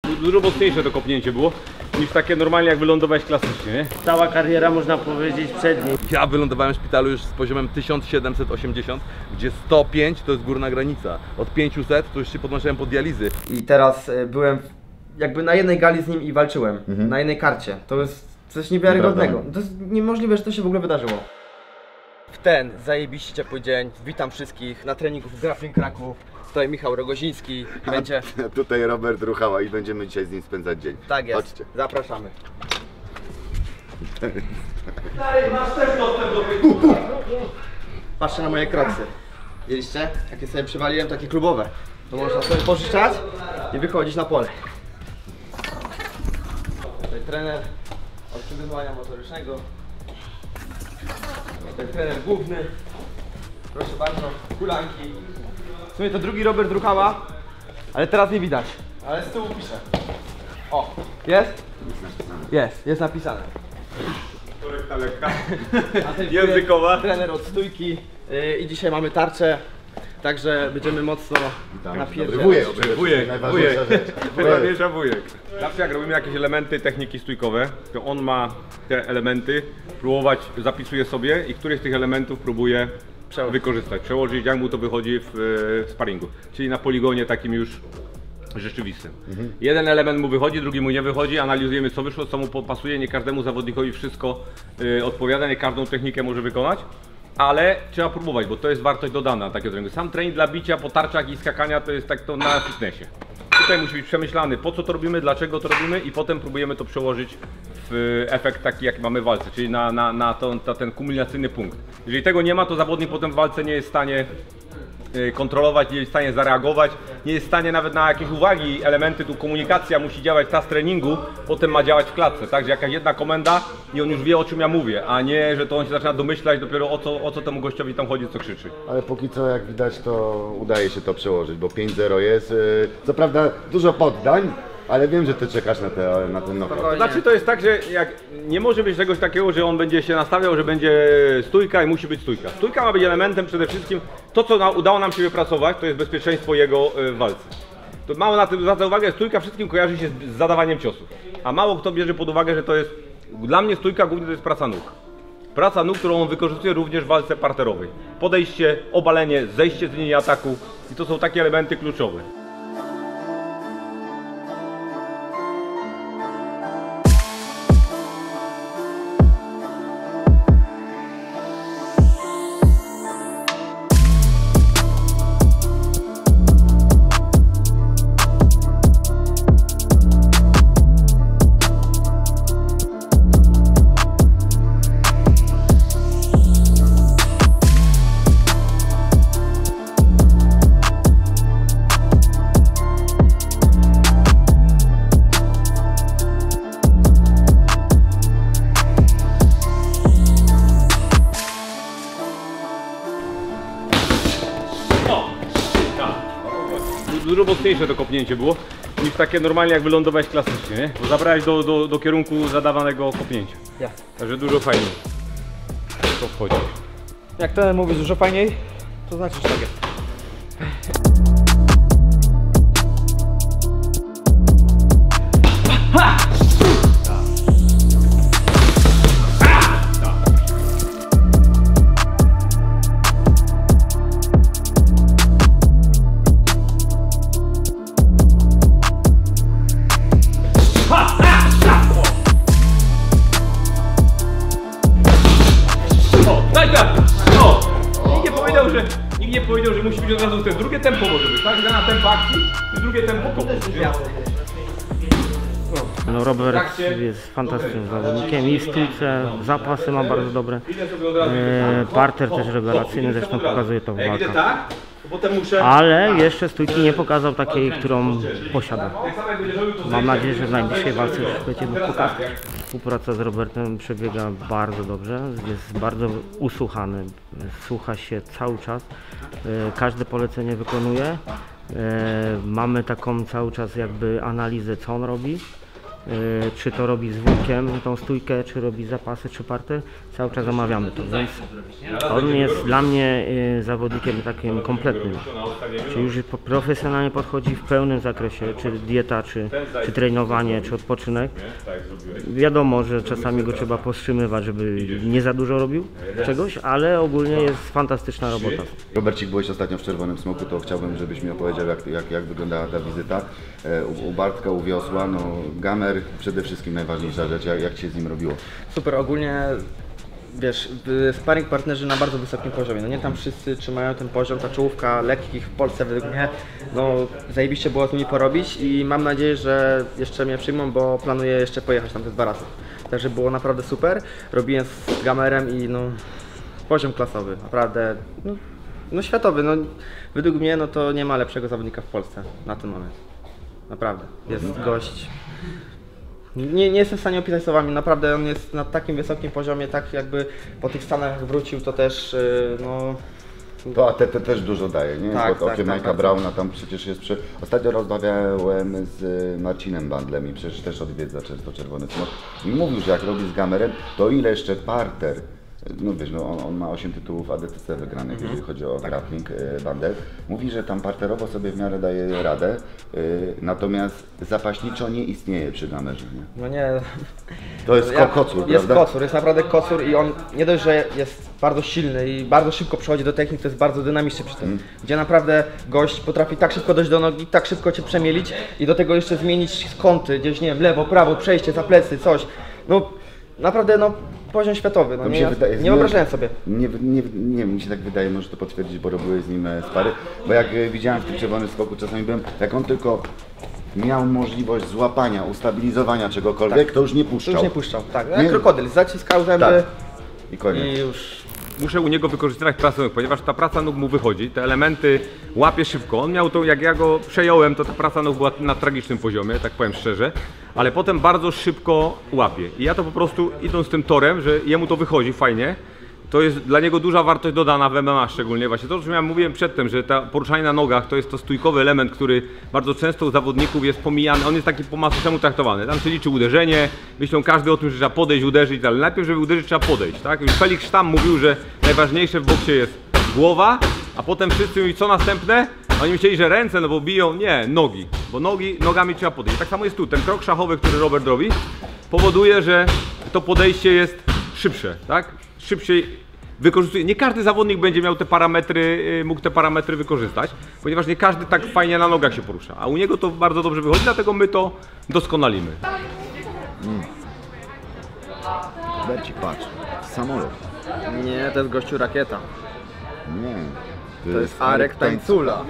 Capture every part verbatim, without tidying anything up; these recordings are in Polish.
Dużo mocniejsze to kopnięcie było niż takie normalnie jak wylądowałeś klasycznie, nie? Cała kariera można powiedzieć przed nim. Ja wylądowałem w szpitalu już z poziomem tysiąc siedemset osiemdziesiąt, gdzie sto pięć to jest górna granica. Od pięciuset to już się podnosiłem pod dializy. I teraz y, byłem jakby na jednej gali z nim i walczyłem. Mhm. Na jednej karcie. To jest coś niewiarygodnego. To jest niemożliwe, że to się w ogóle wydarzyło. W ten zajebiście ciepły dzień witam wszystkich na treningu w Grappling Kraków. Tutaj Michał Rogoziński i będzie... Tutaj Robert Ruchała i będziemy dzisiaj z nim spędzać dzień. Tak jest. Chodźcie. Zapraszamy. Masz też dostęp do Patrzcie na moje kroksy. Widzieliście? Jakie sobie przywaliłem, takie klubowe. To można sobie pożyczać i wychodzić na pole. Tutaj trener od przygotowania motorycznego. Tutaj trener główny. Proszę bardzo, kulanki. W sumie to drugi Robert Ruchała, ale teraz nie widać. Ale z tyłu piszę. O, jest? Jest, jest napisane. Korekta lekka. A ten Językowa. Trener od stójki yy, i dzisiaj mamy tarczę, także będziemy mocno napierdzielać. Wujek, Wujek, najważniejsza rzecz. Najważniejsza wujek. Zawsze jak robimy jakieś elementy techniki stójkowe, to on ma te elementy próbować, zapisuje sobie i któryś z tych elementów próbuje Przełożyć. wykorzystać, przełożyć, jak mu to wychodzi w, w sparingu, czyli na poligonie takim już rzeczywistym. Mhm. Jeden element mu wychodzi, drugi mu nie wychodzi, analizujemy co wyszło, co mu pasuje, nie każdemu zawodnikowi wszystko y, odpowiada, nie każdą technikę może wykonać, ale trzeba próbować, bo to jest wartość dodana takiego treningu. Sam trening dla bicia po tarczach i skakania to jest tak to na fitnessie. Tutaj musi być przemyślany, po co to robimy, dlaczego to robimy i potem próbujemy to przełożyć w efekt taki, jaki mamy w walce, czyli na, na, na, to, na ten kumulacyjny punkt. Jeżeli tego nie ma, to zawodnik potem w walce nie jest w stanie kontrolować, nie jest w stanie zareagować, nie jest w stanie nawet na jakieś uwagi, elementy, tu komunikacja musi działać ta z treningu, potem ma działać w klatce, także jakaś jedna komenda i on już wie, o czym ja mówię, a nie, że to on się zaczyna domyślać dopiero o co, o co temu gościowi tam chodzi, co krzyczy. Ale póki co, jak widać, to udaje się to przełożyć, bo pięć zero jest. Yy, co prawda dużo poddań, ale wiem, że ty czekasz na, te, na ten knockout. Znaczy to jest tak, że jak nie może być czegoś takiego, że on będzie się nastawiał, że będzie stójka i musi być stójka. Stójka ma być elementem przede wszystkim, to co na, udało nam się wypracować, to jest bezpieczeństwo jego w walce. To mało na tym zwraca uwagę, stójka wszystkim kojarzy się z, z zadawaniem ciosów. A mało kto bierze pod uwagę, że to jest, dla mnie stójka głównie to jest praca nóg. Praca nóg, którą on wykorzystuje również w walce parterowej. Podejście, obalenie, zejście z linii ataku i to są takie elementy kluczowe. Dużo mocniejsze to kopnięcie było niż takie normalnie jak wylądowałeś klasycznie, nie? Bo zabrałeś do, do, do kierunku zadawanego kopnięcia. Ja. Także dużo fajniej to wchodzi. Jak ten mówi dużo fajniej, to znaczy, że tak jest. Nikt nie powiedział, że musi być od razu ten drugie tempo może być, tak? Zmiana tempo akcji i drugie tempo kopu. No Robert jest fantastycznym zawodnikiem i w stójce zapasy ma bardzo dobre. E, parter też rewelacyjny, zresztą pokazuje to w walkach. Ale jeszcze stójki nie pokazał takiej, którą posiada. Mam nadzieję, że w najbliższej walce już będzie mógł pokazać. Współpraca z Robertem przebiega bardzo dobrze, jest bardzo usłuchany, słucha się cały czas, każde polecenie wykonuje. Mamy taką cały czas jakby analizę, co on robi. czy to robi z wujkiem tą stójkę, czy robi zapasy, czy parter, cały czas omawiamy to, więc on jest dla mnie zawodnikiem takim kompletnym, czyli już profesjonalnie podchodzi w pełnym zakresie, czy dieta, czy, czy trenowanie, czy odpoczynek. Wiadomo, że czasami go trzeba powstrzymywać, żeby nie za dużo robił czegoś, ale ogólnie jest fantastyczna robota. Robercik, byłeś ostatnio w Czerwonym Smoku, to chciałbym, żebyś mi opowiedział, jak, jak, jak wyglądała ta wizyta. U, u Bartka, u Wiosła, no gamer przede wszystkim najważniejsza rzecz, jak, jak Ci się z nim robiło? Super, ogólnie wiesz, sparring partnerzy na bardzo wysokim poziomie, no nie tam wszyscy trzymają ten poziom, ta czołówka lekkich w Polsce według mnie, no zajebiście było z nimi porobić i mam nadzieję, że jeszcze mnie przyjmą, bo planuję jeszcze pojechać tam te dwa razy. Także było naprawdę super, robiłem z gamerem i no poziom klasowy, naprawdę, no, no światowy, no według mnie no to nie ma lepszego zawodnika w Polsce na ten moment, naprawdę, jest gość. Nie, nie jestem w stanie opisać słowami, naprawdę on jest na takim wysokim poziomie, tak jakby po tych Stanach wrócił, to też yy, no... To A T T też dużo daje, nie? Tak, Pod okiem tak, Mike'a tak, Browna tam przecież jest przy... Ostatnio rozmawiałem z Marcinem Bandlem i przecież też odwiedza często Czerwony Smok i mówił, że jak robi z gamerem, to ile jeszcze parter, no wiesz, no on, on ma osiem tytułów A D T C wygranych, mhm. jeżeli chodzi o grappling Bandel. Mówi, że tam parterowo sobie w miarę daje radę, yy, natomiast zapaśniczo nie istnieje przy gamerze, nie? No nie... To jest ja, kocur, Jest prawda? kocur, jest naprawdę kocur i on nie dość, że jest bardzo silny i bardzo szybko przechodzi do technik, to jest bardzo dynamiczny przy tym. Mm. Gdzie naprawdę gość potrafi tak szybko dojść do nogi, tak szybko Cię przemielić i do tego jeszcze zmienić kąty, gdzieś nie wiem, lewo, prawo, przejście za plecy, coś. No naprawdę no poziom światowy, no nie, wydaje, nie wyobrażałem sobie. Nie, nie, nie, mi się tak wydaje, możesz to potwierdzić, bo robiłeś z nim spary, bo jak widziałem w tym Czerwonym Skoku, czasami byłem, jak on tylko miał możliwość złapania, ustabilizowania czegokolwiek, tak. to już nie puszczał. To już nie puszczał, tak, jak nie. krokodyl, zaciskał zęby tak. i koniec. I już... Muszę u niego wykorzystywać pracę nóg, ponieważ ta praca nóg mu wychodzi, te elementy łapie szybko. On miał to, jak ja go przejąłem, to ta praca nóg była na tragicznym poziomie, tak powiem szczerze, ale potem bardzo szybko łapie. I ja to po prostu idąc tym torem, że jemu to wychodzi fajnie, to jest dla niego duża wartość dodana w M M A szczególnie. Właśnie to, o czym ja mówiłem przedtem, że ta poruszanie na nogach to jest to stójkowy element, który bardzo często u zawodników jest pomijany. On jest taki po macoszemu traktowany. Tam się liczy uderzenie, myślą każdy o tym, że trzeba podejść, uderzyć, ale najpierw, żeby uderzyć, trzeba podejść. Tak? Już Felix Sztam mówił, że najważniejsze w boksie jest głowa, a potem wszyscy mówią, co następne? Oni myśleli, że ręce, no bo biją, nie, nogi, bo nogi, nogami trzeba podejść. Tak samo jest tu, ten krok szachowy, który Robert robi, powoduje, że to podejście jest szybsze, tak? Szybciej wykorzystuje. Nie każdy zawodnik będzie miał te parametry, mógł te parametry wykorzystać, ponieważ nie każdy tak fajnie na nogach się porusza, a u niego to bardzo dobrze wychodzi, dlatego my to doskonalimy. Mm. Bercik, patrz, samolot. Nie, to jest gościu rakieta. Nie. To, to jest Arek Tańcula.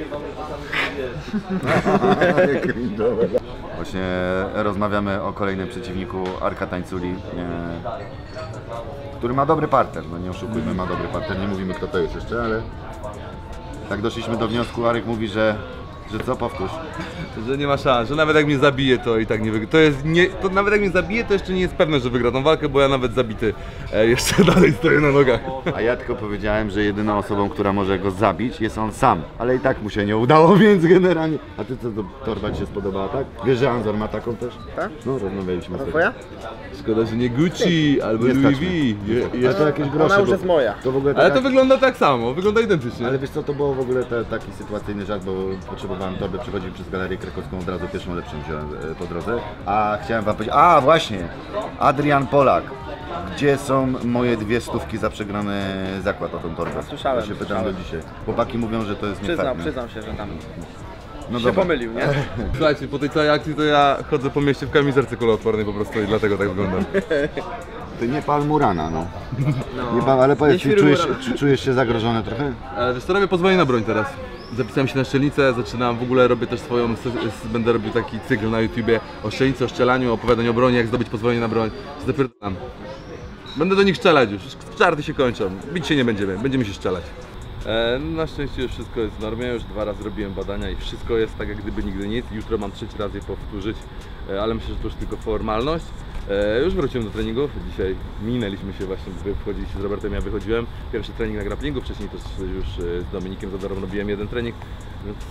Właśnie rozmawiamy o kolejnym przeciwniku Arka Tańculi, który ma dobry parter, no nie oszukujmy, ma dobry parter, nie mówimy kto to jest jeszcze, ale tak doszliśmy do wniosku, Arek mówi, że Że co, powtórz? Że nie ma szans, że nawet jak mnie zabije, to i tak nie wygra. To jest nie, to nawet jak mnie zabije, to jeszcze nie jest pewne, że wygra tą walkę, bo ja nawet zabity e, jeszcze dalej stoję na nogach. A ja tylko powiedziałem, że jedyną osobą, która może go zabić, jest on sam. Ale i tak mu się nie udało, więc generalnie... A ty co, to torba ci się spodobała, tak? Wiesz, że Anzor ma taką też? Tak? No, rozmawialiśmy A to sobie. twoja? Szkoda, że nie Gucci albo Nie Louis stać V. mnie. Je, Ale je, to jakieś grosze, Ona już bo jest moja. To w ogóle ale taka- to wygląda tak samo, wygląda identycznie. Ale wiesz co, to było w ogóle te, taki sytuacyjny żart, bo potrzebowałem torby, przechodziłem przez Galerię Krakowską, od razu pierwszą lepszą wziąłem e, po drodze. A chciałem wam powiedzieć, a właśnie, Adrian Polak, gdzie są moje dwie stówki za przegrany zakład o tą torbę? Słyszałem, Ja się pytam słyszałem. do dzisiaj. Chłopaki mówią, że to jest Przyznam, niefajne. przyznam się, że tam No się dobra. pomylił, nie? Słuchajcie, po tej całej akcji to ja chodzę po mieście w kamizelce kuloodpornej po prostu i dlatego tak wygląda. Ty nie pal Murana, no. Nie pal, ale powiedz, czy czujesz, czy czujesz się zagrożony trochę? E, Wiesz co, robię pozwolenie na broń teraz. Zapisałem się na strzelnicę, zaczynam, w ogóle robię też swoją, będę robił taki cykl na YouTubie o strzelnicy, o strzelaniu, opowiadaniu o broni, jak zdobyć pozwolenie na broń. Zapierdalam. Będę do nich strzelać już, czarty się kończą, bić się nie będziemy, będziemy się strzelać. E, na szczęście już wszystko jest w normie, już dwa razy robiłem badania i wszystko jest tak jak gdyby nigdy nic. Jutro mam trzeci raz je powtórzyć, e, ale myślę, że to już tylko formalność. E, już wróciłem do treningów, dzisiaj minęliśmy się właśnie, wy wchodziliście z Robertem, ja wychodziłem. Pierwszy trening na grapplingu, wcześniej też już z Dominikiem za darmo robiłem jeden trening. Więc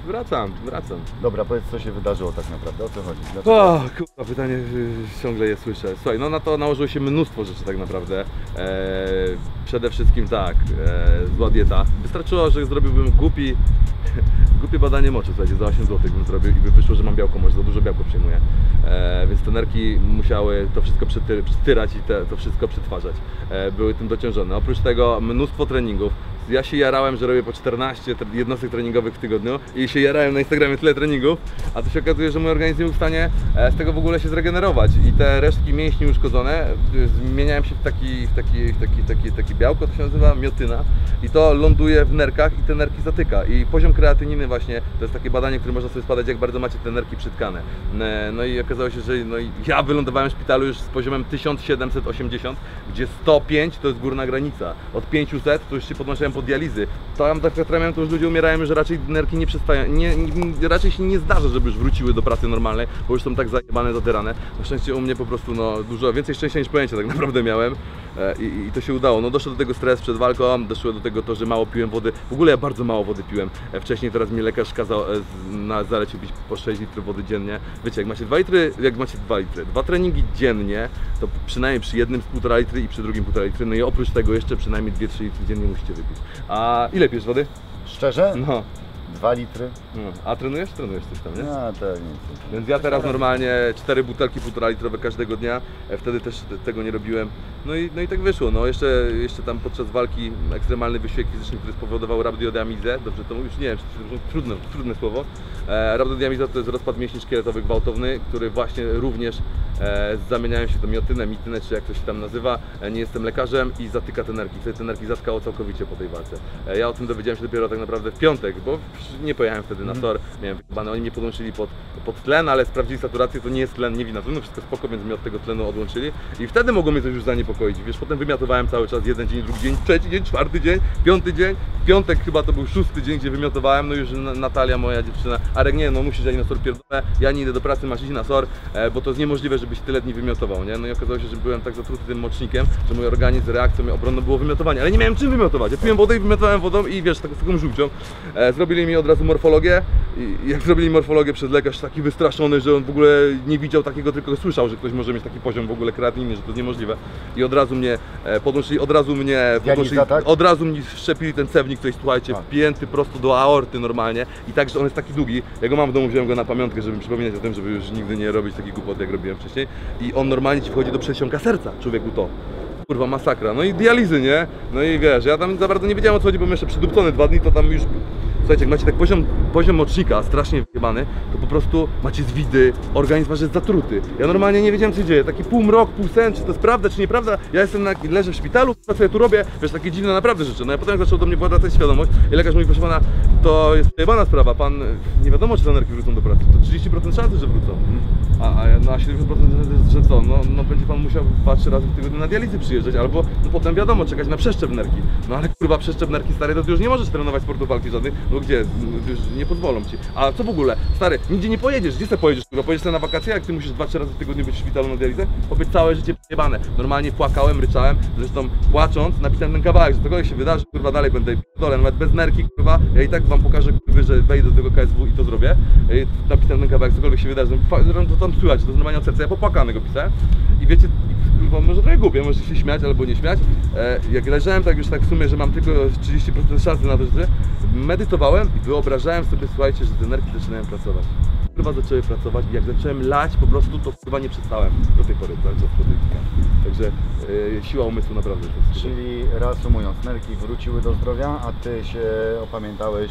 wracam, wracam. Dobra, powiedz, co się wydarzyło tak naprawdę, o co chodzi? Dlaczego? O, kurwa, pytanie y, ciągle je słyszę. Słuchaj, no na to nałożyło się mnóstwo rzeczy tak naprawdę. E, przede wszystkim tak, e, zła dieta. Wystarczyło, że zrobiłbym głupi, głupie badanie moczu, słuchajcie, za osiem złotych bym zrobił i by wyszło, że mam białko moczy, za dużo białko przyjmuję. E, więc te nerki musiały to wszystko przyty, przytyrać i te, to wszystko przetwarzać. E, były tym dociążone. Oprócz tego mnóstwo treningów. Ja się jarałem, że robię po czternaście jednostek treningowych w tygodniu i się jarałem na Instagramie tyle treningów, a tu się okazuje, że mój organizm nie był w stanie z tego w ogóle się zregenerować i te resztki mięśni uszkodzone zmieniają się w taki, w taki, w taki, taki, taki białko, to się nazywa miotyna i to ląduje w nerkach i te nerki zatyka i poziom kreatyniny właśnie, to jest takie badanie, które można sobie spadać, jak bardzo macie te nerki przytkane. No i okazało się, że no i ja wylądowałem w szpitalu już z poziomem tysiąc siedemset osiemdziesiąt, gdzie sto pięć to jest górna granica, od pięciuset to już się podnosiłem pod dializy. Tam tak jak to już ludzie umierają, że raczej nerki nie przestają, nie, nie, raczej się nie zdarza, żeby już wróciły do pracy normalnej, bo już są tak zajebane, zatyrane. Na szczęście u mnie po prostu no, dużo więcej szczęścia niż pojęcia tak naprawdę miałem e, i, i to się udało. No doszło do tego stres przed walką, doszło do tego to, że mało piłem wody. W ogóle ja bardzo mało wody piłem. E, wcześniej teraz mi lekarz kazał e, na zalecił pić po sześć litrów wody dziennie. Wiecie, jak macie dwa litry, jak macie dwa litry, dwa treningi dziennie, to przynajmniej przy jednym z półtora litry i przy drugim półtora litry, no i oprócz tego jeszcze przynajmniej dwa trzy litry dziennie musicie wypić. A ile pijesz wody? Szczerze? No. Dwa litry. No. A trenujesz? Trenujesz coś tam, nie? No, to nic. Więc ja teraz normalnie cztery butelki półtora litrowe każdego dnia, wtedy też tego nie robiłem. No i, no i tak wyszło, no jeszcze, jeszcze tam podczas walki ekstremalny wysiłek fizyczny, który spowodował rhabdodiamizę, dobrze to już nie wiem, czy to jest trudne, trudne słowo. E, rhabdodiamiza to jest rozpad mięśni szkieletowych gwałtowny, który właśnie również e, zamieniają się do miotynę, mitynę, czy jak to się tam nazywa. E, nie jestem lekarzem i zatyka te nerki. Wtedy te nerki zatkało całkowicie po tej walce. E, ja o tym dowiedziałem się dopiero tak naprawdę w piątek, bo nie pojechałem wtedy na tor, miałem wyjebane, oni mnie podłączyli pod, pod tlen, ale sprawdzili saturację, to nie jest tlen, nie wina tlenu, wszystko spoko, więc mnie od tego tlenu odłączyli i wtedy mogło mnie coś już zaniepokoić, wiesz, potem wymiotowałem cały czas, jeden dzień, drugi dzień, trzeci dzień, czwarty dzień, piąty dzień, piątek chyba to był szósty dzień, gdzie wymiotowałem, no już Natalia, moja dziewczyna, Arek, nie, no musisz jechać na sor, pierdolę, ja nie idę do pracy, masz iść na sor, e, bo to jest niemożliwe, żebyś tyle dni wymiotował, nie, no i okazało się, że byłem tak zatruty tym mocznikiem, że mój organizm, reakcją obronną było wymiotowanie, ale nie miałem czym wymiotować, ja piłem wodę i wymiotowałem wodą i wiesz, tak, z taką żółcią, e, zrobili mi od razu morfologię i jak zrobili morfologię przez lekarz taki wystraszony, że on w ogóle nie widział takiego, tylko słyszał, że ktoś może mieć taki poziom w ogóle kreatyniny, że to jest niemożliwe i od razu mnie e, podłączyli, od razu mnie podłączyli, tak? od razu mi szczepili ten cewnik, który słuchajcie, wpięty prosto do aorty normalnie i tak, że on jest taki długi, ja go mam w domu, wziąłem go na pamiątkę, żeby mi przypominać o tym, żeby już nigdy nie robić takich głupot, jak robiłem wcześniej i on normalnie ci wchodzi do przedsionka serca, człowieku to. Kurwa, masakra, no i dializy, nie? No i wiesz, ja tam za bardzo nie wiedziałem o co chodzi, bo jeszcze przydupcony dwa dni, to tam już... Słuchajcie, jak macie tak poziom, poziom mocznika strasznie wyjebany, to po prostu macie zwidy, organizm wasz jest zatruty. Ja normalnie nie wiedziałem co się dzieje, taki półmrok, pół sen, czy to jest prawda, czy nieprawda. Ja jestem na, leżę w szpitalu, co ja tu robię, wiesz, takie dziwne naprawdę rzeczy. No ja potem jak zaczął do mnie wracać świadomość i lekarz mówi, proszę pana, to jest przejebana sprawa, pan nie wiadomo czy te nerki wrócą do pracy, to trzydzieści procent szansy, że wrócą. A, a na siedemdziesiąt procent że co, no, no będzie pan musiał dwa trzy razy w tygodniu na dializy przyjeżdżać, albo no potem wiadomo, czekać na przeszczep nerki. No ale kurwa, przeszczep nerki stary, to ty już nie możesz trenować sportu walki żadnych, no gdzie, już nie pozwolą ci. A co w ogóle, stary, nigdzie nie pojedziesz, gdzie sobie pojedziesz, kurwa, pojedziesz sobie na wakacje, jak ty musisz dwa trzy razy w tygodniu być w szpitalu na dializę? Pobyć całe życie przejebane. Normalnie płakałem, ryczałem, zresztą płacząc napisałem ten kawałek, że cokolwiek się wydarzy, kurwa, dalej będę pierdolę, nawet bez nerki, kurwa, ja i tak wam pokażę, kurwa, że wejdę do tego K S W i to zrobię. I napisałem ten kawałek, cokolwiek się wydarzy, to tam słychać, to jest normalnie od serca, ja popłakany go pisałem i wiecie, kurwa, może trochę głupie, możecie się śmiać albo nie śmiać. E, jak leżałem tak już tak w sumie, że mam tylko trzydzieści procent szansy na to, że medytowałem i wyobrażałem sobie, słuchajcie, że te nerki zaczynają pracować. Kurwa zaczęły pracować i jak zacząłem lać po prostu, to kurwa nie przestałem do tej pory, cały czas po tej Także e, siła umysłu naprawdę. Czyli reasumując, nerki wróciły do zdrowia, a ty się opamiętałeś,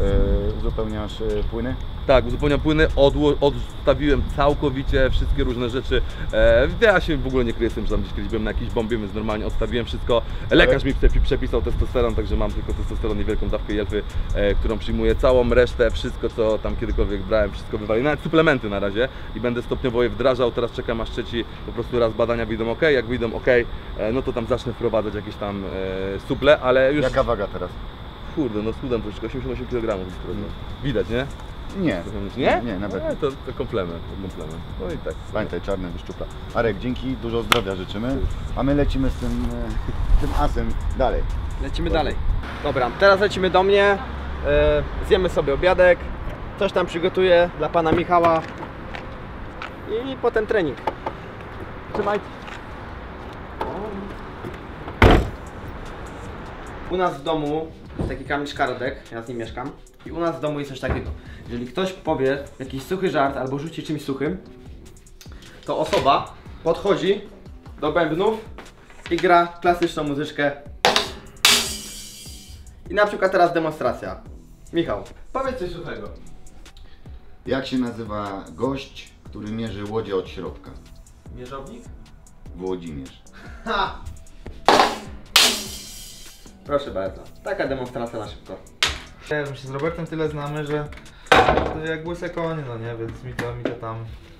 e, uzupełniasz e, płyny? Tak, uzupełniam płyny, odło- odstawiłem całkowicie wszystkie różne rzeczy. E, ja się w ogóle nie kryję z tym, że tam gdzieś kiedyś byłem na jakiejś bombie, więc normalnie odstawiłem wszystko. Lekarz mi przepi- przepisał testosteron, także mam tylko testosteron, niewielką dawkę jelfy, e, którą przyjmuję. Całą resztę, wszystko co tam kiedykolwiek brałem, wszystko wywaliłem, nawet suplementy na razie i będę stopniowo je wdrażał. Teraz czekam aż trzeci po prostu raz badania wyjdą ok, jak wyjdą ok, e, no to tam zacznę wprowadzać jakieś tam e, suple, ale już... Jaka waga teraz? Kurde, no schudam troszeczkę, osiemdziesiąt osiem kilogramów. Widać, nie? Nie, Nie? nie, nawet nie. To, to komplement, to komplement. No i tak. Pamiętaj, czarny wyszczupla. Arek, dzięki, dużo zdrowia życzymy, a my lecimy z tym, e, tym asem dalej. Lecimy dalej. Dobra, teraz lecimy do mnie, e, zjemy sobie obiadek coś tam przygotuję dla pana Michała i potem trening. Trzymajcie. U nas w domu jest taki Kamil Szkarodek, ja z nim mieszkam. I u nas w domu jest coś takiego. Jeżeli ktoś powie jakiś suchy żart albo rzuci czymś suchym, to osoba podchodzi do bębnów i gra klasyczną muzyczkę. I na przykład teraz demonstracja. Michał, powiedz coś suchego. Jak się nazywa gość, który mierzy łodzie od środka? Mierzownik? Włodzimierz. Ha! Proszę bardzo, taka demonstracja na szybko. Nie wiem, się z Robertem tyle znamy, że to jak łyse konie, no nie, więc mi to, mi to tam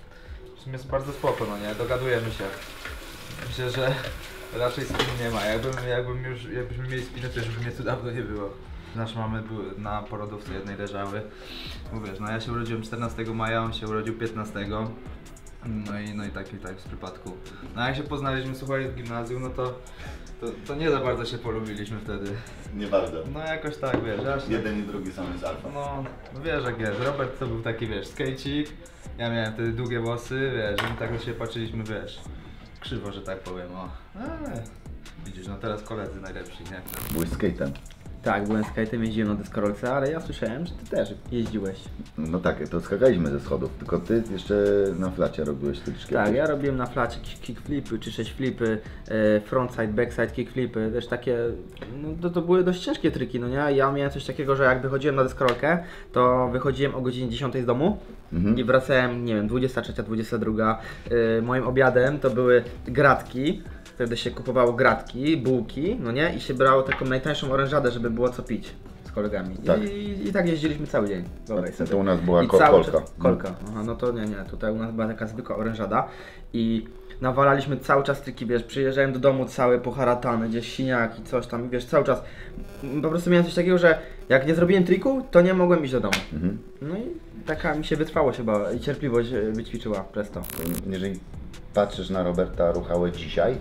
w sumie jest bardzo spoko, no nie, dogadujemy się. Myślę, że raczej spin nie ma, jakbym, jakbym już, jakbyśmy mieli spinę, to już by mnie tu dawno nie było. Nasze mamy były na porodówce jednej leżały, mówisz, no ja się urodziłem czternastego maja, on się urodził piętnastego. No i, no i tak i tak w przypadku. No jak się poznaliśmy, słuchaj, w gimnazjum, no to, to, to nie za bardzo się polubiliśmy wtedy. Nie bardzo. No jakoś tak, wiesz, aż Jeden i drugi są z alfa. no, no wiesz jak jest, Robert to był taki, wiesz, skejcik, ja miałem wtedy długie włosy, wiesz, i my tak na siebie patrzyliśmy, wiesz, krzywo, że tak powiem, o. Eee, widzisz, no teraz koledzy najlepsi, nie? Byłeś skatem. Tak, byłem skate'em, jeździłem na deskorolce, ale ja słyszałem, że ty też jeździłeś. No tak, to skakaliśmy ze schodów, tylko ty jeszcze na flacie robiłeś tyczki. Tak, ja robiłem na flacie kickflipy, czy sześć flipy, e, frontside, backside kickflipy, też takie, no to, to były dość ciężkie triki, no nie? Ja miałem coś takiego, że jak wychodziłem na deskorolkę, to wychodziłem o godzinie dziesiątej z domu mhm. i wracałem, nie wiem, dwudziesta trzecia, dwudziesta druga. E, moim obiadem to były gratki. Wtedy się kupowało gratki, bułki, no nie? I się brało taką najtańszą orężadę, żeby było co pić z kolegami. Tak. I, i, I tak jeździliśmy cały dzień. Wyobraź sobie. To u nas była I ko cały kolka. czas- Kolka. Aha, no to nie, nie. Tutaj u nas była taka zwykła orężada. I nawalaliśmy cały czas triki, wiesz, przyjeżdżałem do domu cały poharatany, gdzieś siniaki, coś tam, wiesz, cały czas. Po prostu miałem coś takiego, że jak nie zrobiłem triku, to nie mogłem iść do domu. Mhm. No i taka mi się wytrwałość chyba i cierpliwość e, wyćwiczyła przez to. Jeżeli patrzysz na Roberta Ruchałę dzisiaj,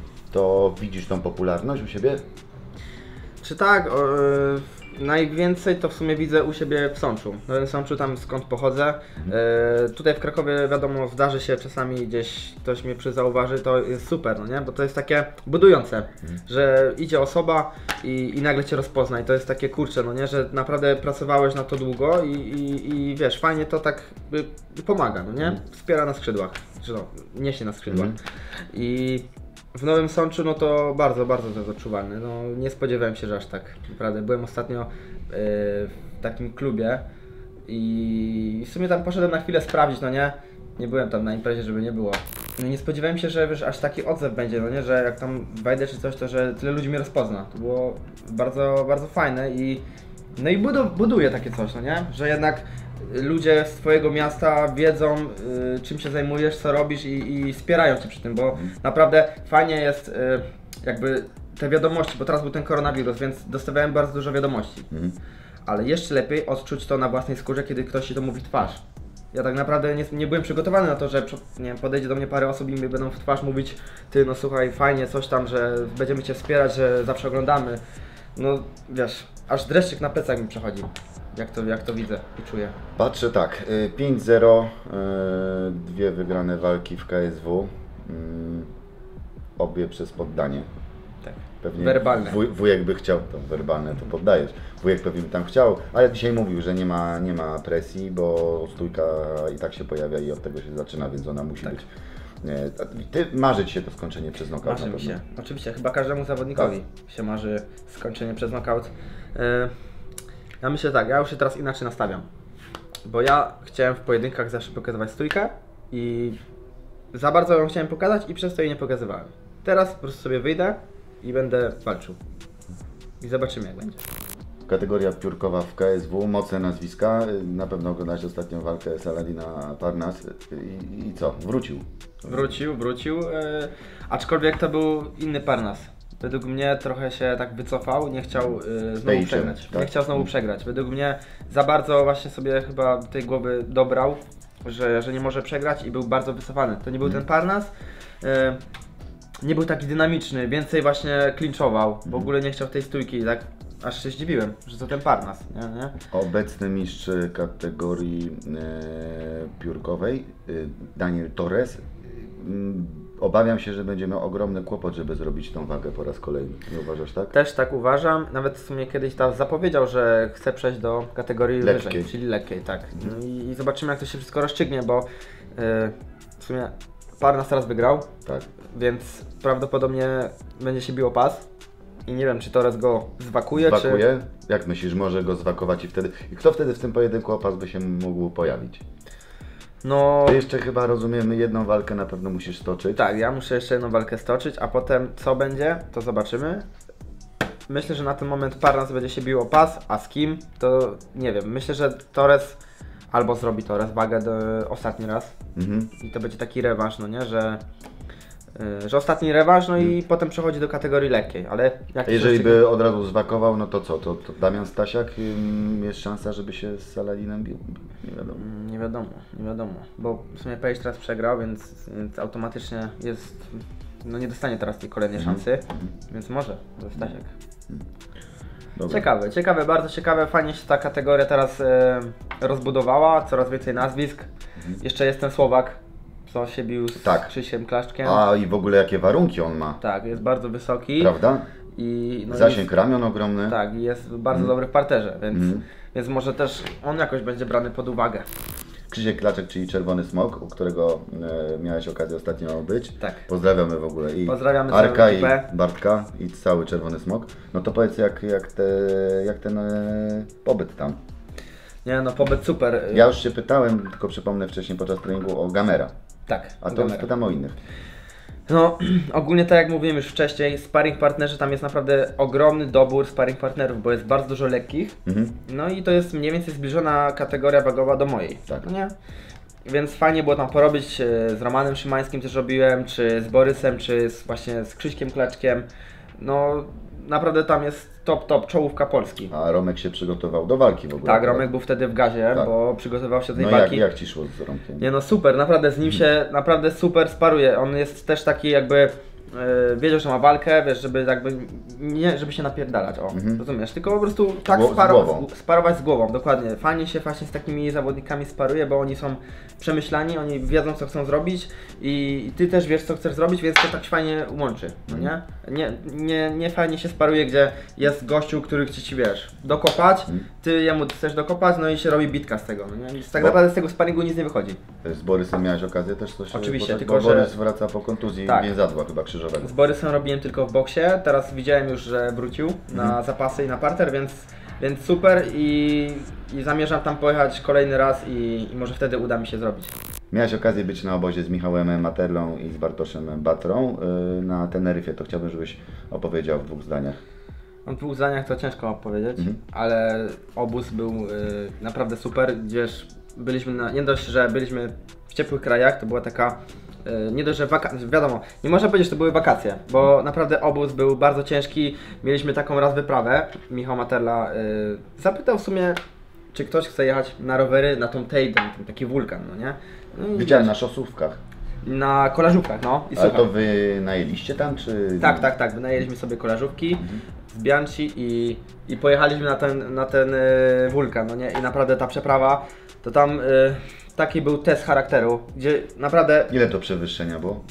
to widzisz tą popularność u siebie? Czy tak? O, e, najwięcej to w sumie widzę u siebie w Sączu. W Sączu, tam skąd pochodzę. E, tutaj w Krakowie wiadomo, zdarzy się czasami gdzieś ktoś mnie przyzauważy, to jest super, no nie? Bo to jest takie budujące, mhm. że idzie osoba i, i nagle cię rozpozna i to jest takie kurcze, no nie? Że naprawdę pracowałeś na to długo i, i, i wiesz, fajnie to tak y, pomaga, no nie? Wspiera na skrzydłach, czy no, niesie na skrzydłach. Mhm. I w Nowym Sączu no to bardzo, bardzo to jest odczuwalne. No, nie spodziewałem się, że aż tak. Naprawdę byłem ostatnio yy, w takim klubie i w sumie tam poszedłem na chwilę sprawdzić, no nie? Nie byłem tam na imprezie, żeby nie było. No nie spodziewałem się, że wiesz, aż taki odzew będzie, no nie? Że jak tam wejdę czy coś, to że tyle ludzi mnie rozpozna. To było bardzo, bardzo fajne i no i budu buduje takie coś, no nie? Że jednak ludzie z twojego miasta wiedzą, y, czym się zajmujesz, co robisz i, i wspierają cię przy tym, bo naprawdę fajnie jest y, jakby te wiadomości, bo teraz był ten koronawirus, więc dostawałem bardzo dużo wiadomości. Mhm. Ale jeszcze lepiej odczuć to na własnej skórze, kiedy ktoś ci to mówi w twarz. Ja tak naprawdę nie, nie byłem przygotowany na to, że nie wiem, podejdzie do mnie parę osób i mi będą w twarz mówić: ty, no słuchaj, fajnie, coś tam, że będziemy cię wspierać, że zawsze oglądamy. No wiesz, aż dreszczyk na plecach mi przechodzi. Jak to, jak to widzę i czuję. Patrzę tak, pięć zero, dwie wygrane walki w K S W, obie przez poddanie. Tak. Pewnie werbalne. Wuj, wujek by chciał, to werbalne to poddajesz. Wujek pewnie by tam chciał, ale dzisiaj mówił, że nie ma, nie ma presji, bo stójka i tak się pojawia i od tego się zaczyna, więc ona musi tak. być. Nie, ty marzy ci się to skończenie przez knockout? Marzy mi się. Oczywiście, chyba każdemu zawodnikowi tak. się marzy skończenie przez knockout. Yy, ja myślę tak, ja już się teraz inaczej nastawiam. Bo ja chciałem w pojedynkach zawsze pokazywać stójkę i za bardzo ją chciałem pokazać i przez to jej nie pokazywałem. Teraz po prostu sobie wyjdę i będę walczył. I zobaczymy, jak będzie. Kategoria piórkowa w K S W, mocne nazwiska. Na pewno oglądałeś ostatnią walkę Saladina Parnas. I, i co? Wrócił. Wrócił, wrócił. Yy, aczkolwiek to był inny Parnas. Według mnie trochę się tak wycofał, nie chciał yy, znowu Pejczem, przegrać. tak? Nie chciał znowu przegrać. Według mnie za bardzo właśnie sobie chyba tej głowy dobrał, że, że nie może przegrać i był bardzo wycofany. To nie był ten Parnas. Yy, nie był taki dynamiczny, więcej właśnie klinczował. W ogóle nie chciał tej stójki. Tak aż się zdziwiłem, że to ten Parnas, nie? nie? Obecny mistrz kategorii e, piórkowej, e, Daniel Torres. E, Obawiam się, że będzie miał ogromny kłopot, żeby zrobić tą wagę po raz kolejny. Nie uważasz tak? Też tak uważam. Nawet w sumie kiedyś tam zapowiedział, że chce przejść do kategorii lekkiej, wyżej, czyli lekkiej, tak. No i, i zobaczymy, jak to się wszystko rozstrzygnie, bo yy, w sumie Parnas teraz wygrał, Tak. więc prawdopodobnie będzie się biło pas. I nie wiem, czy Torres go zwakuje, Zwakuje? Czy... Jak myślisz, może go zwakować i wtedy... I kto wtedy w tym pojedynku o pas by się mógł pojawić? No... Ty jeszcze chyba rozumiemy, jedną walkę na pewno musisz stoczyć. Tak, ja muszę jeszcze jedną walkę stoczyć, a potem co będzie, to zobaczymy. Myślę, że na ten moment Parnas będzie się bił o pas, a z kim, to nie wiem. Myślę, że Torres albo zrobi Torres wagę do, ostatni raz Mhm. i to będzie taki rewanż, no nie, że, yy, że ostatni rewanż, no i potem przechodzi do kategorii lekkiej, ale jak Jeżeli by od razu zwakował, no to co? To, to Damian Stasiak ym, jest szansa, żeby się z Saladinem bił? Nie wiadomo. Nie wiadomo, nie wiadomo, bo w sumie Page teraz przegrał, więc, więc automatycznie jest, no nie dostanie teraz tej kolejnej Mhm. szansy, więc może, to jest Stasiak. Dobra. Ciekawe, ciekawe, bardzo ciekawe, fajnie się ta kategoria teraz e, rozbudowała, coraz więcej nazwisk. Jeszcze jest ten Słowak, co się bił z Tak. Krzysiem Klaszczkiem. A i w ogóle jakie warunki on ma, Tak, jest bardzo wysoki. prawda? I, no Zasięg jest, ramion ogromny. tak, i jest bardzo dobry w parterze, więc, Mhm. więc może też on jakoś będzie brany pod uwagę. Krzysiek Klaczek, czyli Czerwony Smok, u którego e, miałeś okazję ostatnio być. Tak. Pozdrawiamy w ogóle i Pozdrawiamy całą Arka, i ekipę. Bartka, i cały Czerwony Smok. No to powiedz, jak, jak, te, jak ten e, pobyt tam. Nie no, pobyt super. Ja już się pytałem, tylko przypomnę wcześniej podczas treningu o Gamera, Tak, a to Gamera. spytam o innych. No, ogólnie tak jak mówiłem już wcześniej, sparring partnerzy, tam jest naprawdę ogromny dobór sparring partnerów, bo jest bardzo dużo lekkich. Mhm. No i to jest mniej więcej zbliżona kategoria wagowa do mojej. Tak. No nie? Więc fajnie było tam porobić, e, z Romanem Szymańskim też robiłem, czy z Borysem, czy z, właśnie z Krzyśkiem Klaczkiem. No naprawdę tam jest top, top, czołówka Polski. A Romek się przygotował do walki w ogóle. Tak, Romek był wtedy w gazie, Tak. bo przygotował się do tej No jak, walki. jak Ci szło z Romkiem? Nie no super, naprawdę z nim się naprawdę super sparuje. On jest też taki jakby e, wiedział, że ma walkę, wiesz, żeby jakby nie, żeby się napierdalać, o, Mhm. rozumiesz, tylko po prostu tak Gło- z sparować, głową. z, sparować z głową, dokładnie. Fajnie się właśnie z takimi zawodnikami sparuje, bo oni są przemyślani, oni wiedzą, co chcą zrobić i ty też wiesz, co chcesz zrobić, więc to tak się łączy, no nie? Nie, nie? Nie fajnie się sparuje, gdzie jest gościu, który chce ci, wiesz, dokopać, ty jemu chcesz dokopać, no i się robi bitka z tego, no nie? Więc tak Bo- naprawdę z tego sparingu nic nie wychodzi. Z Borysem miałeś okazję też coś? Oczywiście, bo, tylko bo że- Borys wraca po kontuzji Tak. więzadła chyba krzyżowego. Z Borysem robiłem tylko w boksie, teraz widziałem już, że wrócił na zapasy i na parter, więc, więc super i, i zamierzam tam pojechać kolejny raz i, i może wtedy uda mi się zrobić. Miałeś okazję być na obozie z Michałem Materlą i z Bartoszem Batrą yy, na Teneryfie, to chciałbym, żebyś opowiedział w dwóch zdaniach. W dwóch zdaniach to ciężko opowiedzieć, Mhm. ale obóz był y, naprawdę super, gdzież byliśmy na, nie dość, że byliśmy w ciepłych krajach, to była taka, y, nie dość, że wakacje, wiadomo, nie można powiedzieć, że to były wakacje, bo naprawdę obóz był bardzo ciężki, mieliśmy taką raz wyprawę, Michał Materla y, zapytał w sumie, czy ktoś chce jechać na rowery, na tą Tejden, ten taki wulkan, no nie? No i Widziałem wiesz, na szosówkach. na kolażówkach, no i Ale słuchaj. to wy najęliście tam, czy...? Tak, tak, tak. Wynajęliśmy sobie kolażówki z Bianchi i, i pojechaliśmy na ten, na ten y, wulkan, no nie? I naprawdę ta przeprawa, to tam y, taki był test charakteru, gdzie naprawdę, Ile to przewyższenia było?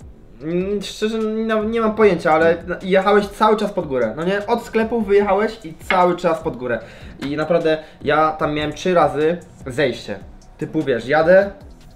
mm, szczerze nie, nie mam pojęcia, ale jechałeś cały czas pod górę, no nie? Od sklepu wyjechałeś i cały czas pod górę. I naprawdę ja tam miałem trzy razy zejście. Typu wiesz, jadę,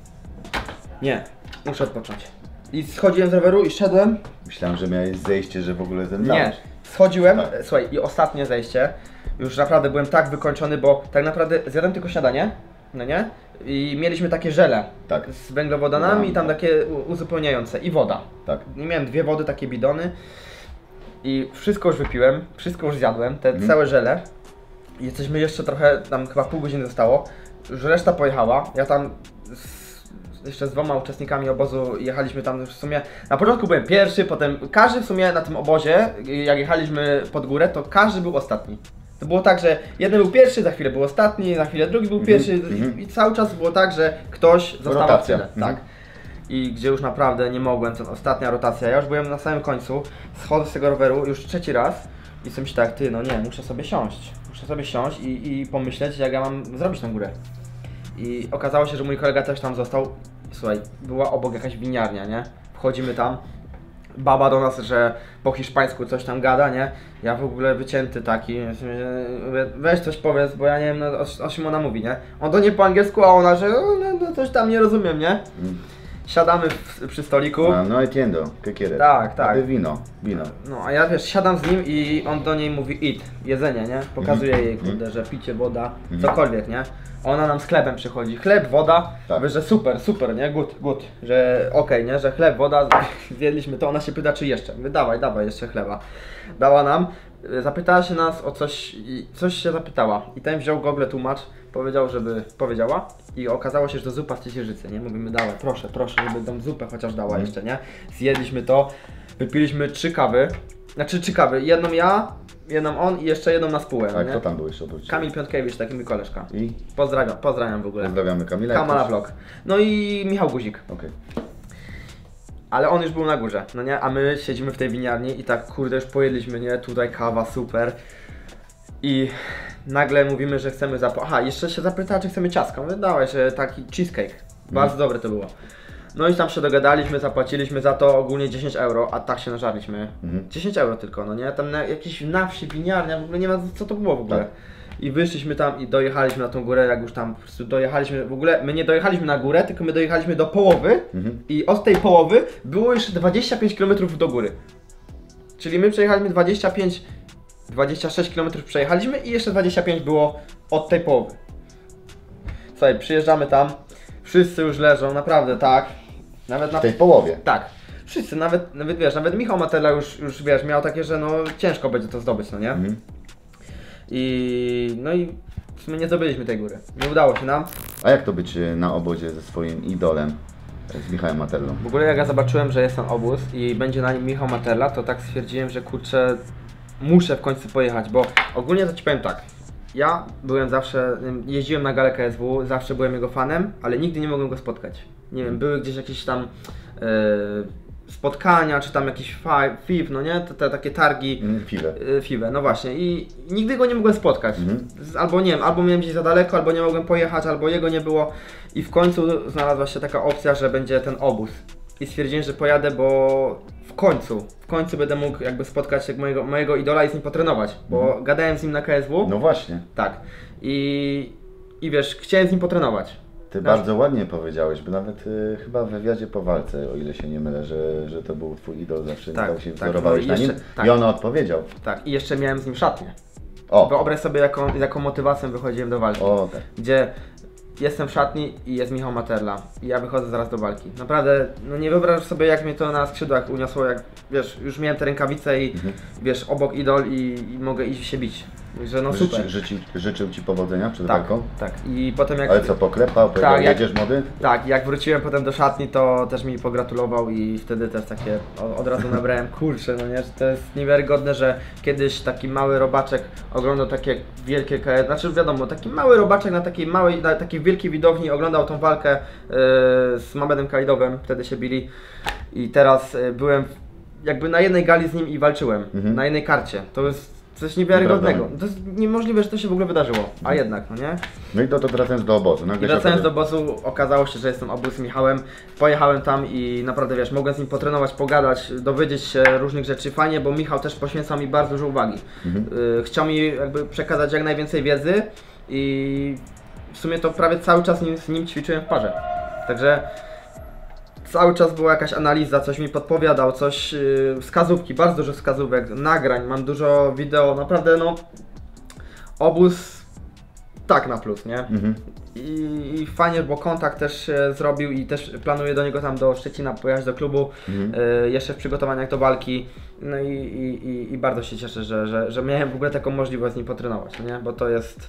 nie, muszę odpocząć. I schodziłem z roweru i szedłem. Myślałem, że miałeś zejście, że w ogóle zemdlałeś. Nie, schodziłem, Tak. słuchaj, i ostatnie zejście, już naprawdę byłem tak wykończony, bo tak naprawdę zjadłem tylko śniadanie, no nie? I mieliśmy takie żele Tak. z węglowodanami i tam takie u- uzupełniające i woda. Tak. I miałem dwie wody, takie bidony i wszystko już wypiłem, wszystko już zjadłem, te Mhm. całe żele. I jesteśmy jeszcze trochę, tam chyba pół godziny zostało, już reszta pojechała, ja tam z, jeszcze z dwoma uczestnikami obozu jechaliśmy tam w sumie, na początku byłem pierwszy, potem każdy w sumie na tym obozie, jak jechaliśmy pod górę, to każdy był ostatni. To było tak, że jeden był pierwszy, za chwilę był ostatni, za chwilę drugi był pierwszy mhm. i, i cały czas było tak, że ktoś zostawał w Rotacja. tyle. Mhm. Tak. I gdzie już naprawdę nie mogłem, to ostatnia rotacja, ja już byłem na samym końcu, schodzę z tego roweru już trzeci raz, I sobie myślę tak, ty, no nie, muszę sobie siąść. Muszę sobie siąść i, i pomyśleć, jak ja mam zrobić tę górę. I okazało się, że mój kolega też tam został. Słuchaj, była obok jakaś winiarnia, nie? Wchodzimy tam. Baba do nas, że po hiszpańsku coś tam gada, nie? Ja w ogóle wycięty taki, weź coś powiedz, bo ja nie wiem, no, o, o czym ona mówi, nie? On do niej po angielsku, a ona, że no, no coś tam nie rozumiem, nie? Mm. Siadamy w, przy stoliku. No, no entiendo, ¿qué quieres? Tak, tak. Aby wino, wino. No, a ja wiesz, siadam z nim i on do niej mówi eat, jedzenie, nie? Pokazuje Mhm. jej, kurde, że picie, woda, Mhm. cokolwiek, nie? Ona nam z chlebem przychodzi, chleb, woda, Tak. mówię, że super, super, nie? Good, good, że okej, okay, nie? Że chleb, woda, zjedliśmy to, ona się pyta, czy jeszcze. Mówię, dawaj, dawaj, jeszcze chleba. Dała nam, zapytała się nas o coś, i coś się zapytała i ten wziął Google tłumacz, powiedział, żeby powiedziała i okazało się, że to zupa z ciecierzycy, nie? Mówimy, dawaj, proszę, proszę, żeby tą zupę chociaż dała Mhm. jeszcze, nie? Zjedliśmy to, wypiliśmy trzy kawy, znaczy trzy kawy, jedną ja, jedną on i jeszcze jedną na spółę, A nie? kto tam był jeszcze oprócz ciebie? Kamil Piątkiewicz, taki mój koleżka. I? Pozdrawiam, pozdrawiam w ogóle. Pozdrawiamy Kamila. Kamala jak też- Vlog. No i Michał Guzik. Okej. Ale on już był na górze, no nie? A my siedzimy w tej winiarni i tak, kurde, już pojedliśmy, nie? Tutaj kawa, super. I nagle mówimy, że chcemy zap... Aha, jeszcze się zapytała, czy chcemy ciastka. Mówię, dawaj, że taki cheesecake. Bardzo dobre to było. No i tam się dogadaliśmy, zapłaciliśmy za to ogólnie dziesięć euro, a tak się nażarliśmy. Mhm. dziesięć euro tylko, no nie? Tam na, jakieś na wsi, winiarnia, w ogóle nie ma co to było w ogóle. Tak. I wyszliśmy tam i dojechaliśmy na tą górę, jak już tam po prostu dojechaliśmy, w ogóle my nie dojechaliśmy na górę, tylko my dojechaliśmy do połowy Mhm. i od tej połowy było jeszcze dwadzieścia pięć kilometrów do góry. Czyli my przejechaliśmy dwadzieścia pięć, dwadzieścia sześć kilometrów przejechaliśmy i jeszcze dwadzieścia pięć było od tej połowy. Słuchaj, przyjeżdżamy tam, wszyscy już leżą, naprawdę tak. Nawet na W tej połowie. tak. Wszyscy, nawet, nawet wiesz, nawet Michał Matela już, już wiesz, miał takie, że no ciężko będzie to zdobyć, no nie? Mhm. I no i w sumie nie zdobyliśmy tej góry. Nie udało się nam. A jak to być e, na obozie ze swoim idolem, e, z Michałem Matellą? W ogóle jak ja zobaczyłem, że jest ten obóz i będzie na nim Michał Materla, to tak stwierdziłem, że kurczę, muszę w końcu pojechać, bo ogólnie to ci powiem tak. Ja byłem zawsze, jeździłem na galę K S W, zawsze byłem jego fanem, ale nigdy nie mogłem go spotkać. Nie wiem, były gdzieś jakieś tam e, spotkania, czy tam jakiś F I F, no nie? Te, te takie targi. Mm, Fiwe. y, Five, no właśnie. I nigdy go nie mogłem spotkać. Mhm. Z- Albo nie wiem, albo miałem gdzieś za daleko, albo nie mogłem pojechać, albo jego nie było. I w końcu znalazła się taka opcja, że będzie ten obóz. I stwierdziłem, że pojadę, bo w końcu, w końcu będę mógł jakby spotkać jak mojego, mojego idola i z nim potrenować. Bo gadałem z nim na K S W. No właśnie. Tak. I, I wiesz, chciałem z nim potrenować. Ty Nasz- bardzo ładnie powiedziałeś, bo nawet y, chyba w wywiadzie po walce, o ile się nie mylę, że, że to był twój idol, zawsze Tak, tak, się tak, wzorowałeś no na i nim jeszcze- tak. i on odpowiedział. Tak. I jeszcze miałem z nim szatnię. O, Wyobraź sobie, jaką, jaką motywacją wychodziłem do walki. o tak. Gdzie jestem w szatni i jest Michał Materla i ja wychodzę zaraz do walki. Naprawdę, no nie wyobrażasz sobie, jak mnie to na skrzydłach uniosło, jak wiesz, już miałem te rękawice i Mhm. wiesz, obok idol i, i mogę iść się bić. Że no super. Życzy, życzy, życzył Ci powodzenia przed Tak, walką? tak. I potem jak... Ale co, poklepał? Powiedział, Tak, jak- jedziesz młody? Tak, jak wróciłem potem do szatni, to też mi pogratulował i wtedy też takie o- od razu nabrałem, kurczę, no nie, że to jest niewiarygodne, że kiedyś taki mały robaczek oglądał takie wielkie K S W, znaczy wiadomo, taki mały robaczek na takiej małej, na takiej wielkiej widowni oglądał tą walkę yy, z Mamedem Kalidowem, wtedy się bili i teraz yy, byłem jakby na jednej gali z nim i walczyłem, Mhm. na jednej karcie, to jest coś niewiarygodnego, Nieprawda. to jest niemożliwe, że to się w ogóle wydarzyło, a jednak, no nie? No i to, to wracając do obozu. Nagle I się wracając do okaże- obozu, okazało się, że jestem obóz z Michałem. Pojechałem tam i naprawdę wiesz, mogłem z nim potrenować, pogadać, dowiedzieć się różnych rzeczy. Fajnie, bo Michał też poświęcał mi bardzo dużo uwagi. Mhm. Y, chciał mi jakby przekazać jak najwięcej wiedzy i w sumie to prawie cały czas nim, z nim ćwiczyłem w parze. Także cały czas była jakaś analiza, coś mi podpowiadał, coś, yy, wskazówki, bardzo dużo wskazówek, nagrań, mam dużo wideo, naprawdę no obóz tak na plus, nie? Mhm. I, I fajnie, bo kontakt też się zrobił i też planuję do niego tam do Szczecina pojechać do klubu, Mhm. y, jeszcze w przygotowaniach do walki. No i, i, i, i bardzo się cieszę, że, że, że miałem w ogóle taką możliwość z nim potrenować, no nie? Bo to jest,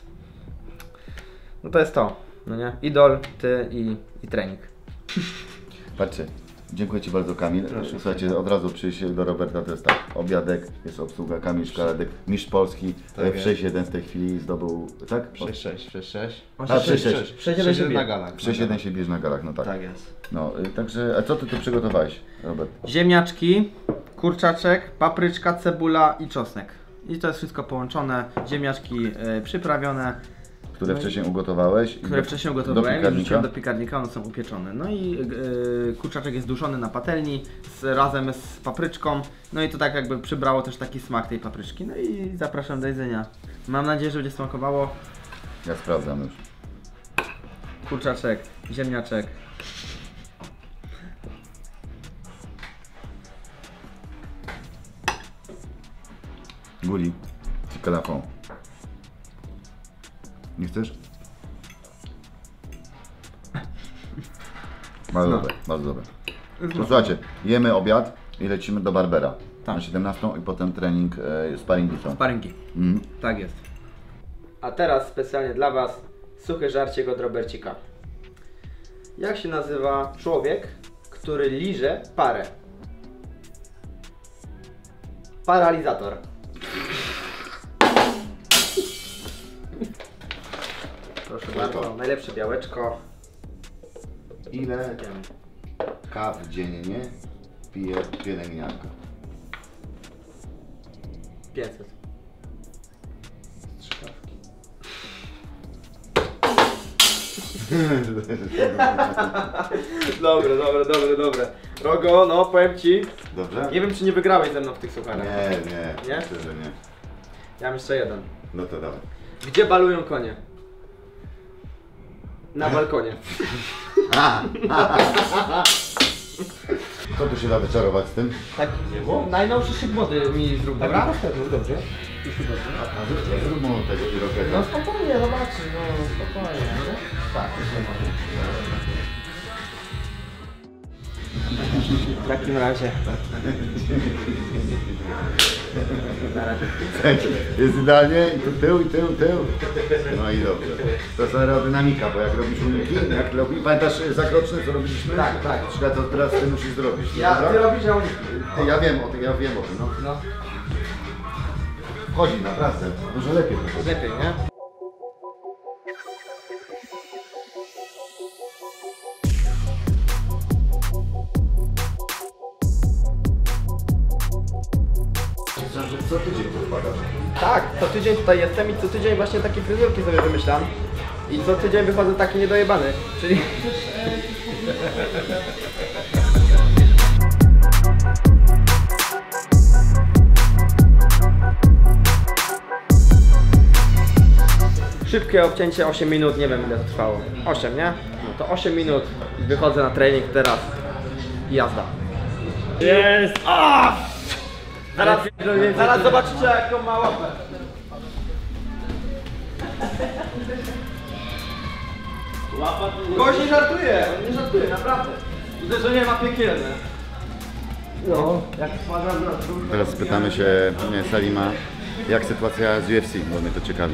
no to jest to, no nie? Idol, ty i, i trening. Patrzcie, dziękuję Ci bardzo Kamil. Słuchajcie, od razu przyjść do Roberta, to jest tak, obiadek, jest obsługa, Kamil Szkaradek, mistrz Polski, Tak w jest. sześć jeden w tej chwili zdobył, tak? sześć sześć, sześć sześć. A, sześć sześć. sześć jeden się na bije. galach. W sześć jeden się bierz na galach, no tak. Tak jest. No, y, także, a co Ty tu przygotowałeś, Robert? Ziemniaczki, kurczaczek, papryczka, cebula i czosnek. I to jest wszystko połączone, ziemniaczki y, przyprawione. Które no wcześniej ugotowałeś? Które do, wcześniej ugotowałem do i wrzuciłem do piekarnika, one są upieczone. No i yy, kurczaczek jest duszony na patelni z, razem z papryczką. No i to tak jakby przybrało też taki smak tej papryczki. No i zapraszam do jedzenia. Mam nadzieję, że będzie smakowało. Ja sprawdzam już. Kurczaczek, ziemniaczek. Guli, z kalafą. Nie chcesz? Bardzo No. dobre, bardzo dobre. To słuchajcie, jemy obiad i lecimy do Barbera. Tak. Na siedemnastą i potem trening e, sparingi są. Sparingi. Mm. Tak jest. A teraz specjalnie dla Was suche żarcie od Robercika. Jak się nazywa człowiek, który liże parę? Paralizator. Proszę bardzo, najlepsze białeczko. Ile kaw dziennie pije pielęgniarka? pięćset. Trzy kawki. Dobre, dobre, dobre, dobre. Rogo, no powiem Ci, Dobrze? nie wiem czy nie wygrałeś ze mną w tych sucharach. Nie, nie, Nie? myślę, że nie. Ja mam jeszcze jeden. No to dawaj. Gdzie balują konie? Na balkonie. Co tu się da wyczarować z tym? Tak, najnowszy szyb mody mi zrób, dobra? Dobrze. Zrób mu tego piroketa. No spokojnie, zobaczy, no spokojnie. Tak, w takim razie. Jest idealnie, i tu tył, i tył, tył. No i dobrze. To jest aerodynamika, bo jak robisz uniki, jak robi, pamiętasz zakroczne, co robiliśmy? Tak, tak. Na przykład to teraz ty musisz zrobić. Ja, dobra? ty robisz, ja uniki. Ty, ja wiem o tym, ja wiem o tym, no. No, Wchodzi, naprawdę. Dużo lepiej. po prostu. lepiej, nie? Co tydzień tu wpadasz? Tak, co tydzień tutaj jestem i co tydzień właśnie takie fryzurki sobie wymyślam. I co tydzień wychodzę taki niedojebany, czyli... Szybkie obcięcie, osiem minut, nie wiem ile to trwało. osiem, nie? No to osiem minut, wychodzę na trening teraz i jazda. Jest! Zaraz, zaraz zobaczycie jaką ma łapę. Gość nie żartuje, on nie żartuje, naprawdę. Uderzenie ma piekielne. No, jak spada na Teraz spytamy się nie, Salima, jak sytuacja z U F C, bo mnie to ciekawi.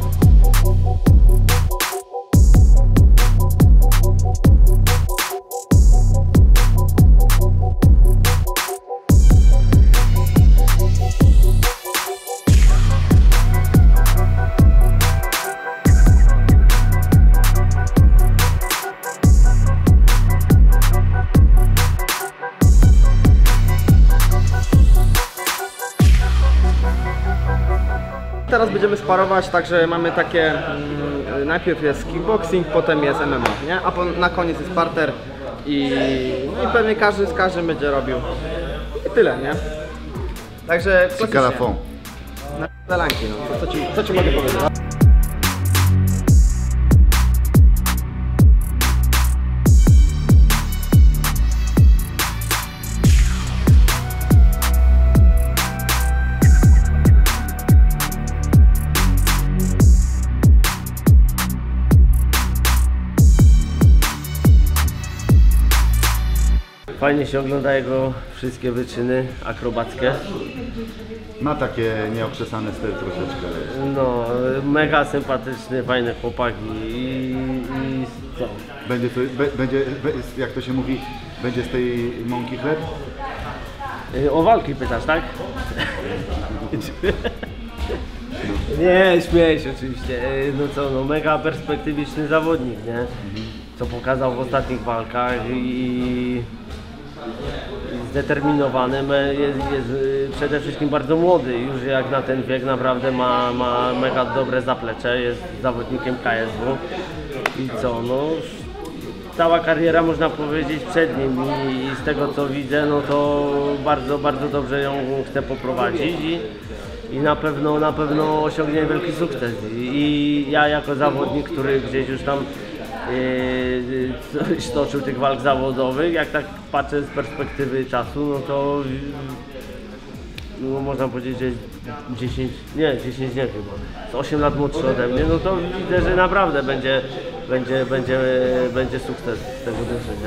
Teraz będziemy sparować, także mamy takie, mm, najpierw jest kickboxing, potem jest M M A, nie? A po, na koniec jest parter i, no i pewnie każdy z każdym będzie robił. I tyle, nie? Także klasycznie. Kalafon. Na zalanki, no. Co, co, ci, co ci mogę powiedzieć? Fajnie się ogląda jego wszystkie wyczyny akrobackie. Ma takie nieokrzesane styl troszeczkę. No, mega sympatyczny, fajny chłopak i, i co? Będzie, to, be, będzie be, jak to się mówi, będzie z tej mąki chleb? Y, O walki pytasz, tak? Nie, śmieję się oczywiście. Y, No co, no mega perspektywiczny zawodnik, nie? Co pokazał w ostatnich walkach i zdeterminowany, me- jest, jest y, przede wszystkim bardzo młody, już jak na ten wiek naprawdę ma, ma mega dobre zaplecze, jest zawodnikiem K S W i co, no cała kariera można powiedzieć przed nim i, i z tego co widzę, no to bardzo, bardzo dobrze ją chce poprowadzić i, i na pewno, na pewno osiągnie wielki sukces i ja jako zawodnik, który gdzieś już tam Yy, stoczył tych walk zawodowych, jak tak patrzę z perspektywy czasu, no to no, można powiedzieć, że dziesięć, nie, dziesięć nie chyba, z osiem lat młodszy ode mnie, no to widzę, że naprawdę będzie, będzie, będzie, będzie sukces z tego doświadczenia.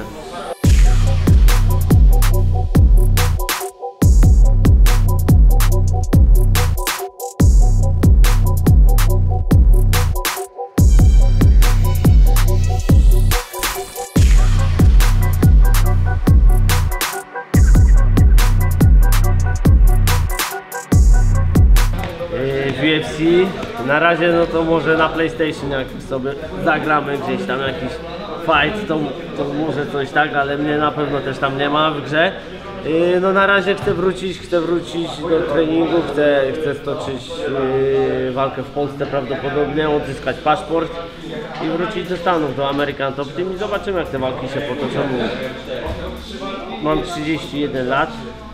W U F C na razie no to może na PlayStation jak sobie zagramy gdzieś tam jakiś fight, to, to może coś tak, ale mnie na pewno też tam nie ma w grze. No na razie chcę wrócić, chcę wrócić do treningu, chcę, chcę stoczyć walkę w Polsce prawdopodobnie, odzyskać paszport i wrócić do Stanów, do American Top Team i zobaczymy jak te walki się potoczą. Mam trzydzieści jeden lat.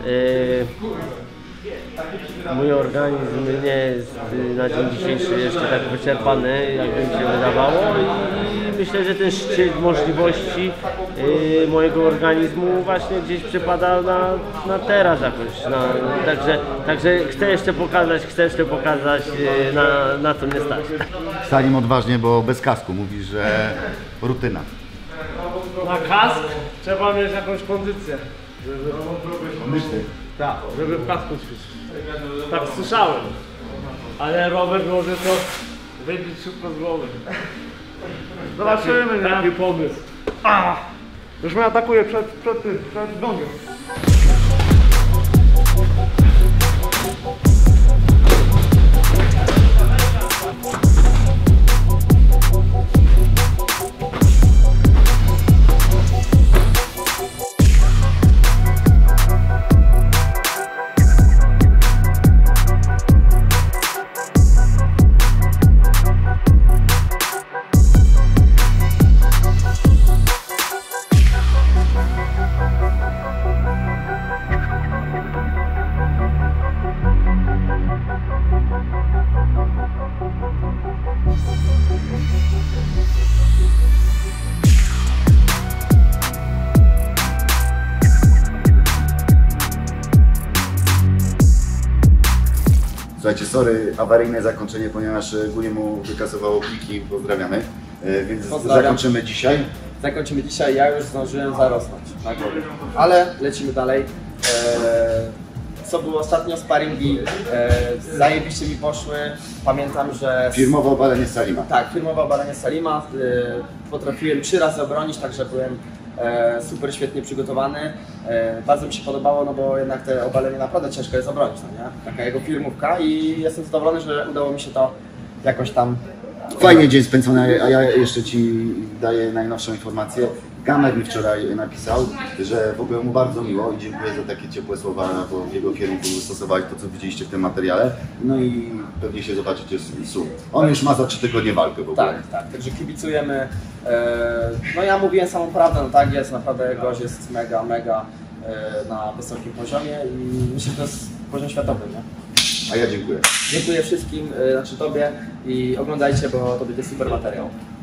Mój organizm nie jest na dzień dzisiejszy jeszcze tak wyczerpany, jakby mi się wydawało i myślę, że ten szczyt możliwości yy, mojego organizmu właśnie gdzieś przypada na, na teraz jakoś. Na, także, także chcę jeszcze pokazać, chcę jeszcze pokazać yy, na, na co mnie stać. Salim odważnie, bo bez kasku. Mówisz, że rutyna. Na kask trzeba mieć jakąś kondycję. Myślę. Tak, żeby w kasku ćwiczyć. Tak słyszałem. Ale Robert może to wybić szybko z głowy. Zobaczymy, nie? Taki pomysł. A, już mnie atakuje przed, przed tym, przed gongiem. Słuchajcie, sorry, awaryjne zakończenie, ponieważ ogólnie mu wykasowało pliki, pozdrawiamy. E, więc Pozdrawiam. zakończymy dzisiaj. Zakończymy dzisiaj, ja już zdążyłem zarosnąć na głowie. Ale lecimy dalej. Eee, co było ostatnio? Sparingi eee, zajebiście mi poszły. Pamiętam, że... Firmowe obalenie Salima. Tak, firmowe obalenie Salima. Eee, potrafiłem trzy razy obronić, także byłem e, super świetnie przygotowany. E, bardzo mi się podobało, no bo jednak te obalenie naprawdę ciężko jest obronić, no nie? Taka jego firmówka i jestem zadowolony, że udało mi się to jakoś tam... Fajnie dzień spędzony, a ja jeszcze Ci daję najnowszą informację. Gamer mi wczoraj napisał, że w ogóle mu bardzo miło i dziękuję za takie ciepłe słowa, bo w jego kierunku stosowali to, co widzieliście w tym materiale. No i pewnie się zobaczycie z Su. On już ma za trzy tygodnie walkę w ogóle. Tak, tak, także kibicujemy. No ja mówiłem samą prawdę, no tak jest, naprawdę gość jest mega, mega na wysokim poziomie i myślę, że to jest poziom światowy, nie? A ja dziękuję. Dziękuję wszystkim, znaczy Tobie i oglądajcie, bo to będzie super materiał.